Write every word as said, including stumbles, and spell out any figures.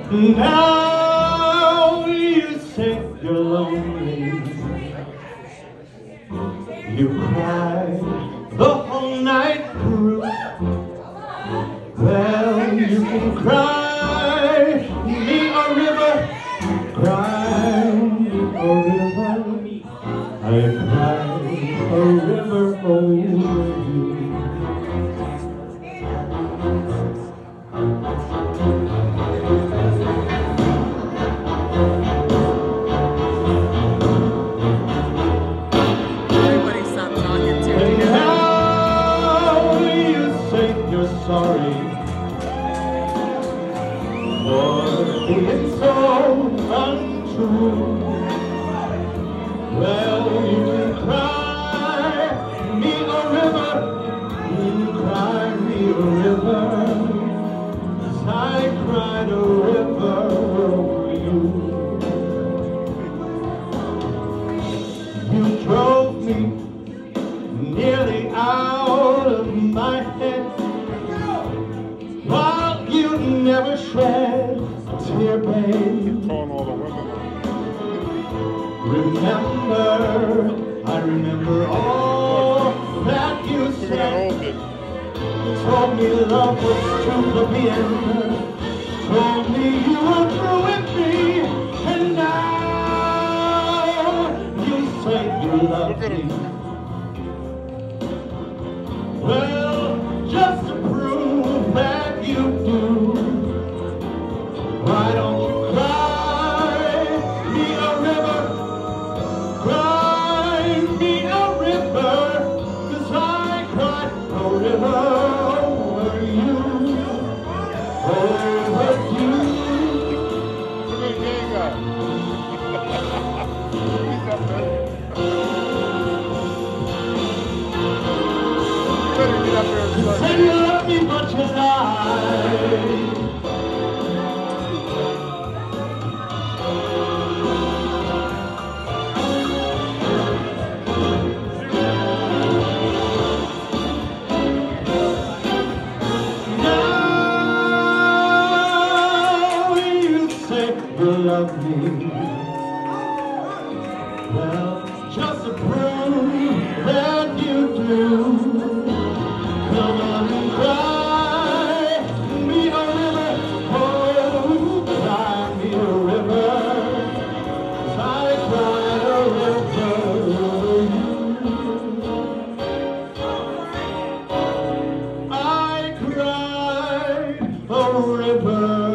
Now you say you're lonely. You cry the whole night through. Well, you can cry me a river, cry me a river. I cry a river over you. Sorry for being so untrue. Well, you can cry me a river, you can cry me a river, 'cause I cried a river over you. You drove me nearly out of my head, while you never shed a tear, babe. Remember, I remember all that you said. Told me love was true to the end. Told me you were through with me, and now you say you love me. Well, just to prove that you do, why don't you cry me a river, cry me a river, 'cause I cried a river over you, over you. Look at the gay guy. He's up there. You better get up there and start. Say you love me, but you lie. Now you say you love me. Well, just to prove that you do, come on and cry me a river, oh, cry me a river, 'cause I cried a river over you. I cried a river